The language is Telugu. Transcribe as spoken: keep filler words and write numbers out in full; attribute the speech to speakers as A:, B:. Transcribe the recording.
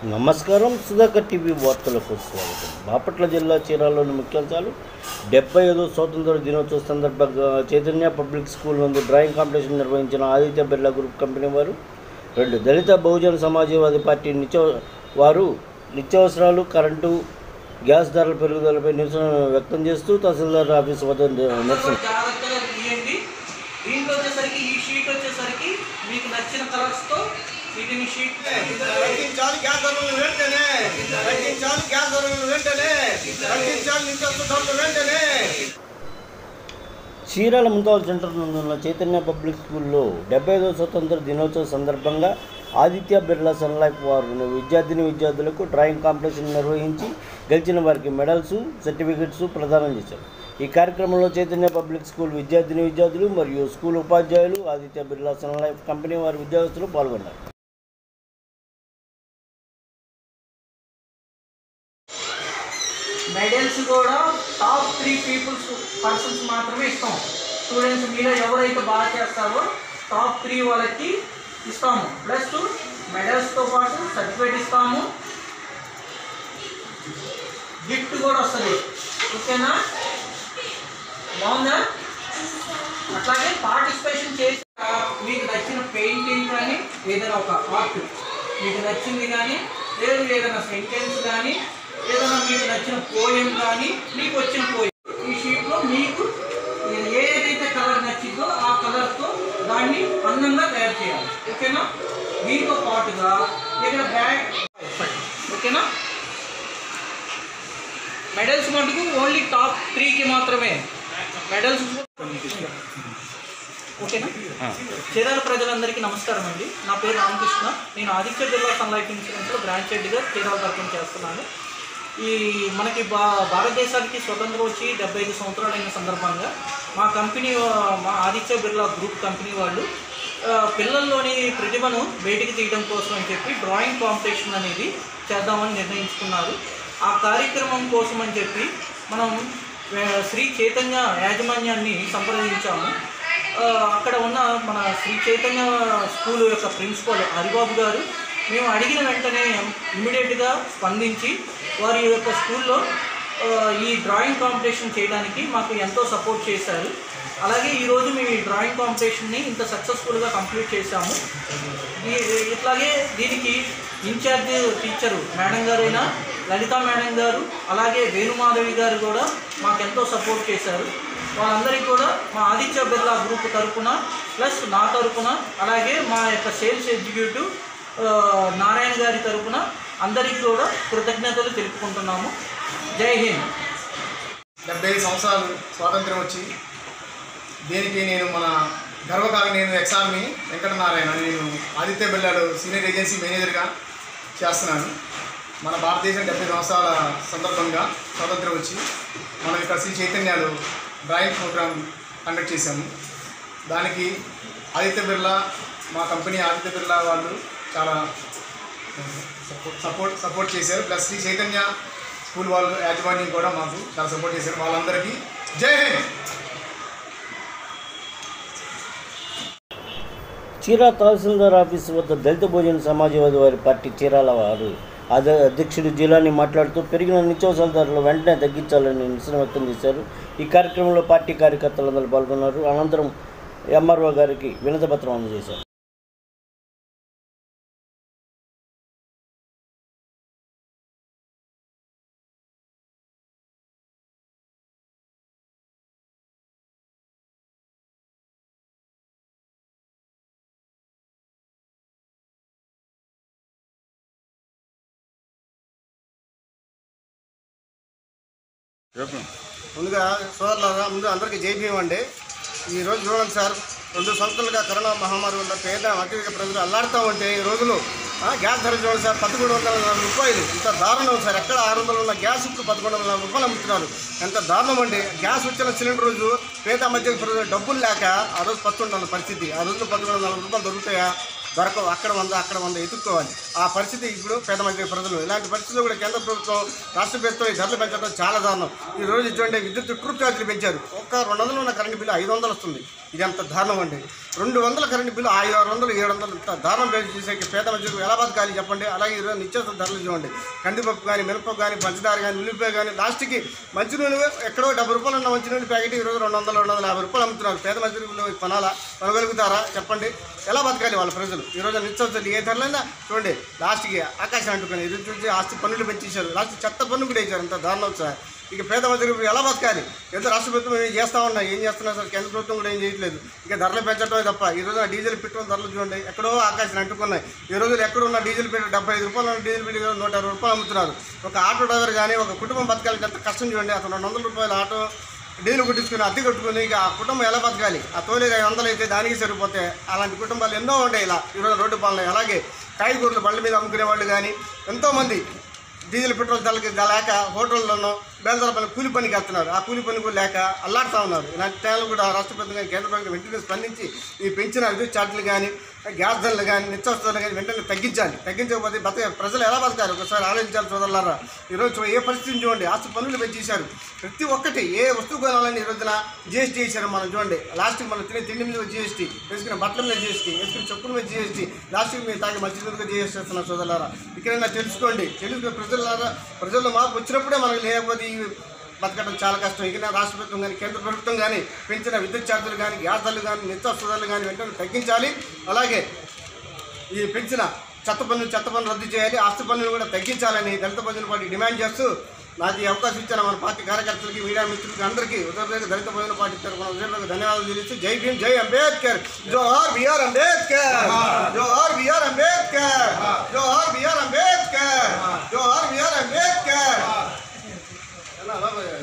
A: నమస్కారం. సుధాకర్ టీవీ వార్తలకు స్వాగతం. బాపట్ల జిల్లా చీరాలలోని ముఖ్యాంశాలు. డెబ్బై ఐదో స్వాతంత్ర దినోత్సవ సందర్భంగా చైతన్య పబ్లిక్ స్కూల్ నందు డ్రాయింగ్ కాంపిటీషన్ నిర్వహించిన ఆదిత్య బిర్లా గ్రూప్ కంపెనీ వారు రెండు దళిత బహుజన సమాజవాదీ పార్టీ నిత్య వారు నిత్యావసరాలు, కరెంటు, గ్యాస్ ధరల పెరుగుదలపై నిరసన వ్యక్తం చేస్తూ తహసీల్దార్ ఆఫీస్ వద్ద నిరసన. చీరాల మున్సిపల్ సెంటర్ నందున్న చైతన్య పబ్లిక్ స్కూల్లో డెబ్బై ఐదవ స్వతంత్ర దినోత్సవ సందర్భంగా ఆదిత్య బిర్లా సన్ లైఫ్ వారు విద్యార్థిని విద్యార్థులకు డ్రాయింగ్ కాంపిటీషన్ నిర్వహించి గెలిచిన వారికి మెడల్స్, సర్టిఫికెట్స్ ప్రదానం చేశారు. ఈ కార్యక్రమంలో చైతన్య పబ్లిక్ స్కూల్ విద్యార్థిని విద్యార్థులు మరియు స్కూల్ ఉపాధ్యాయులు, Aditya Birla sun life company వారి విద్యార్థులు పాల్గొన్నారు.
B: మెడల్స్ కూడా టాప్ త్రీ పీపుల్స్ పర్సన్స్ మాత్రమే ఇస్తాం. స్టూడెంట్స్ మీలో ఎవరైతే బాగా చేస్తారో టాప్ త్రీ వాళ్ళకి ఇస్తాము. ప్లస్ మెడల్స్తో పాటు సర్టిఫికేట్ ఇస్తాము, గిఫ్ట్ కూడా వస్తుంది. ఓకేనా? బాగుందా? అట్లాగే పార్టిసిపేషన్ చేసి మీకు నచ్చిన పెయింటింగ్ కానీ ఏదైనా ఒక ఆర్ట్ మీకు నచ్చింది కానీ, లేదు ఏదైనా సెంటెన్స్ కానీ, ఏదైనా మీకు నచ్చిన పోయం కానీ, మీకు వచ్చిన పోయం ఈ షీట్లో మీకు ఏదైతే కలర్ నచ్చిందో ఆ కలర్తో దాన్ని అందంగా తయారు చేయాలి. ఓకేనా? దీంతో పాటుగా ఇక్కడ బ్యాగ్. ఓకేనా? మెడల్స్ మటుకు ఓన్లీ టాప్ త్రీకి మాత్రమే మెడల్స్. ఓకేనా? చీరాల ప్రజలందరికీ నమస్కారం అండి. నా పేరు రామకృష్ణ. నేను ఆదిత్య బిర్లా సన్ లైఫ్ ఇన్సూరెన్స్లో బ్రాంచ్ హెడ్గా చీరాల తరఫున చేస్తున్నాను. ఈ మనకి భా భారతదేశానికి స్వతంత్రం వచ్చి డెబ్బై ఐదు సంవత్సరాలు అయిన సందర్భంగా మా కంపెనీ, మా ఆదిత్య బిర్లా గ్రూప్ కంపెనీ వాళ్ళు పిల్లల్లోని ప్రతిభను బయటికి తీయడం కోసం అని చెప్పి డ్రాయింగ్ కాంపిటీషన్ అనేది చేద్దామని నిర్ణయించుకున్నారు. ఆ కార్యక్రమం కోసం అని చెప్పి మనం శ్రీ చైతన్య యాజమాన్యాన్ని సంప్రదించాము. అక్కడ ఉన్న మన శ్రీ చైతన్య స్కూల్ యొక్క ప్రిన్సిపల్ హరిబాబు గారు మేము అడిగిన వెంటనే ఇమ్మీడియట్గా స్పందించి వారి యొక్క స్కూల్లో ఈ డ్రాయింగ్ కాంపిటీషన్ చేయడానికి మాకు ఎంతో సపోర్ట్ చేశారు. అలాగే ఈరోజు మేము ఈ డ్రాయింగ్ కాంపిటీషన్ని ఇంత సక్సెస్ఫుల్గా కంప్లీట్ చేశాము. ఇట్లాగే దీనికి ఇన్ఛార్జ్ టీచరు మేడం గారైనా లలితా మేడం గారు, అలాగే వేణుమాధవి గారు కూడా మాకెంతో సపోర్ట్ చేశారు. వాళ్ళందరికీ కూడా మా ఆదిత్య బిర్లా గ్రూప్ తరఫున ప్లస్ నా తరఫున, అలాగే మా యొక్క సేల్స్ ఎగ్జిక్యూటివ్ నారాయణ గారి తరఫున అందరికీ కూడా కృతజ్ఞతలు తెలుపుకుంటున్నాము. జై హింద్.
C: డెబ్బై ఐదు సంవత్సరాలు స్వాతంత్రం వచ్చి దీనికి నేను మన గర్వకాలం నేను ఎక్సార్మి వెంకటనారాయణ, నేను ఆదిత్య బిర్లాలో సీనియర్ ఏజెన్సీ మేనేజర్గా చేస్తున్నాను. మన భారతదేశం డెబ్బై సంవత్సరాల సందర్భంగా స్వాతంత్రం వచ్చి మనం ఇక్కడ శ్రీ చైతన్యాలు డ్రాయింగ్ ప్రోగ్రామ్ కండక్ట్ చేశాము. దానికి ఆదిత్య బిర్లా, మా కంపెనీ ఆదిత్య బిర్లా వాళ్ళు చాలా సపోర్ట్ సపోర్ట్ సపోర్ట్ చేశారు. ప్లస్ శ్రీ చైతన్య స్కూల్ వాళ్ళు యాజమాన్యం కూడా మాకు చాలా సపోర్ట్ చేశారు. వాళ్ళందరికీ జై హింద్.
A: చీరా తహసీల్దార్ ఆఫీసు వద్ద దళిత బహుజన సమాజవాది వారి పార్టీ చీరాల వారు అధ్యక్షుడు జిలాని మాట్లాడుతూ పెరిగిన నిత్యావసరాల ధరలు వెంటనే తగ్గించాలని నిరసన వ్యక్తం చేశారు. ఈ కార్యక్రమంలో పార్టీ కార్యకర్తలందరూ పాల్గొన్నారు. అనంతరం ఎంఆర్ఓ గారికి వినతి పత్రం అందజేశారు.
D: ముందుగా సోదరులారా, ముందు అందరికీ జై భీమ్ అండి. ఈరోజు చూడండి సార్, రెండు సంవత్సరాలుగా కరోనా మహమ్మారి వల్ల పేద మధ్యవర్గ ప్రజలు అల్లాడుతూ ఉంటే ఈ రోజులు గ్యాస్ ధర చూడండి సార్, పదకొండు వందల నలభై రూపాయలు. ఎంత దారుణం సార్. ఎక్కడ ఆరు వందలు ఉన్న గ్యాస్ ఇప్పుడు పదకొండు వందల నలభై రూపాయలు అమ్ముతున్నారు. ఎంత దారుణం అండి. గ్యాస్ వచ్చిన సిలిండర్ రోజు పేద మధ్య ప్రజలు డబ్బులు లేక ఆ రోజు పత్తుండాలి పరిస్థితి. ఆ రోజు పదకొండు వందల నలభై రూపాయలు దొరుకుతాయా? దొరకవు. అక్కడ వంద అక్కడ వంద ఎత్తుక్కోవాలి. ఆ పరిస్థితి ఇప్పుడు పేద మధ్య ప్రజలు. ఇలాంటి పరిస్థితుల్లో కూడా కేంద్ర ప్రభుత్వం రాష్ట్ర ప్రభుత్వం ఈ ధరలు పెంచడం చాలా దారుణం. ఈ రోజు చూడండి విద్యుత్ ట్రూప్ ఛార్జీలు పెంచారు. ఒక్క రెండు వందలు ఉన్న కరెంటు బిల్లు ఐదు వందలు వస్తుంది. ఇది అంత దారుణం అండి. రెండు వందల కరెంటు బిల్లు ఐదు ఆరు వందలు ఏడు వందలు ఇంత దారుణం చేసే పేద మధ్యకు ఎలా బతకాలి చెప్పండి. అలాగే ఈరోజు నిత్యావసర ధరలు చూడండి. కందిపప్పు కానీ మినపప్పు కానీ పంచదార కానీ ఉల్లిపాయ కానీ లాస్ట్కి మంచి నూనె ఎక్కడో డెబ్బై రూపాయలు ఉన్న మంచి నూనె ప్యాకెట్ ఈరోజు రెండు వందలు రెండు వందల యాభై రూపాయలు అమ్ముతున్నారు. పేద మధ్యలో కొనాలా కొనగలుగుతారా చెప్పండి. ఎలా బతకాలి వాళ్ళ ప్రజలు? ఈరోజు నిత్యావసరాలు ఏ ధరలైనా చూడండి లాస్ట్కి ఆకాశం అంటుకొని ఈరోజు చూసి ఆస్తి పన్నులు పెంచేశారు. లాస్ట్ చెత్త పన్ను కూడా వేశారు. అంత దారుణం సార్. ఇక పేద మధ్య ఎలా బతకాలి? ఎంత రాష్ట్ర ప్రభుత్వం ఏం చేస్తూ ఉన్నాయి, ఏం చేస్తున్నారు సార్? కేంద్ర ప్రభుత్వం కూడా ఏం చేయట్లేదు. ఇక ధరలు పెంచడమే తప్ప. ఈరోజు డీజిల్ పెట్రోల్ ధరలు చూడండి ఎక్కడో ఆకాశం అంటుకున్నాయి. ఈ రోజులు ఎక్కడున్న డీజిల్ పెట్రోల్ డెబ్బై ఐదు రూపాయలు ఉన్న డీజిల్ పెట్రోల్ నూట అరవై రూపాయలు అమ్ముతున్నారు. ఒక ఆటో డ్రైవర్ కానీ ఒక కుటుంబం బతకాలి ఎంత కష్టం చూడండి. అసలు రెండు వందల రూపాయలు ఆటో డీజిల్ కొట్టించుకుని అద్దె కట్టుకుని ఇక ఆ కుటుంబం ఎలా బతకాలి? ఆ తోలేగా ఐదు వందలు అయితే దానికి సరిపోతే అలాంటి కుటుంబాలు ఎన్నో ఉంటాయి ఇలా ఈరోజు రోడ్డు పాలన. అలాగే కాయగూరలు బండ్ల మీద అమ్ముకునే వాళ్ళు కానీ ఎంతోమంది డీజిల్ పెట్రోల్ ధరలకి లేక హోటళ్లను బేల్దార పని కూలి పనికి వెళ్తున్నారు. ఆ కూలి పని కూడా లేక అల్లాడుతూ ఉన్నారు. ఇలాంటి టైంలో కూడా రాష్ట్ర ప్రభుత్వం కానీ కేంద్ర ప్రభుత్వం వెంటనే స్పందించి ఈ పెంచిన విద్యుత్ ఛార్జీలు కానీ గ్యాస్ ధరలు కానీ నిత్యావసరాలు కానీ వెంటనే తగ్గించాలి. తగ్గించకపోతే బతక ప్రజలు ఎలా బతకాలి ఒకసారి ఆలోచించాలి సోదరులారా. ఈరోజు ఏ పరిస్థితిని చూడండి. ఆస్తి పన్నులు పెంచేశారు. ప్రతి ఒక్కటి ఏ వస్తువు కొనాలని ఈ రోజున జిఎస్టీ వేశారు. మనం చూడండి లాస్ట్కి మనం తినే తిండి మీద జిఎస్టీ, వేసుకున్న బట్టల మీద జిఎస్టీ, వేసుకున్న చెప్పుల మీద జిఎస్టీ, లాస్ట్కి మీరు తాగే మంచి మీదగా జిఎస్టీ వేస్తున్నారు సోదరులారా. ఇక్కడైనా తెలుసుకోండి. తెలుసుకుని ప్రజలారా ప్రజల్లో మార్పు వచ్చినప్పుడే మనకు లేకపోతే ఈ బతకడం చాలా కష్టం. ఇక రాష్ట్ర ప్రభుత్వం కానీ కేంద్ర ప్రభుత్వం కానీ పెంచిన విద్యుత్ ఛార్జీలు కానీ గ్యాస్ ధరలు కానీ నిత్యావసర ధరలు కానీ వెంటనే తగ్గించాలి. అలాగే ఈ పెంచిన చెత్త పన్ను చెత్త పన్ను రద్దు చేయాలి. ఆస్తి పన్నులు కూడా తగ్గించాలని దళిత బహుజన పార్టీ డిమాండ్ చేస్తూ నాకు ఈ అవకాశం ఇచ్చిన మన పార్టీ కార్యకర్తలకి మీడియా మిత్రులకి అందరికీ ఉత్తరప్రదేశ్ దళిత బహుజన పార్టీ తరఫున ఉదయప్రదేశ్ ధన్యవాదాలు తెలియజేస్తూ జై భీమ్ జై అంబేద్కర్. జోహార్ బిఆర్ అంబేద్కర్, జోహార్ బిఆర్ అంబేద్కర్, జోహార్ బిఆర్ అంబేద్కర్, జోహార్ బిఆర్ అంబేద్కర్.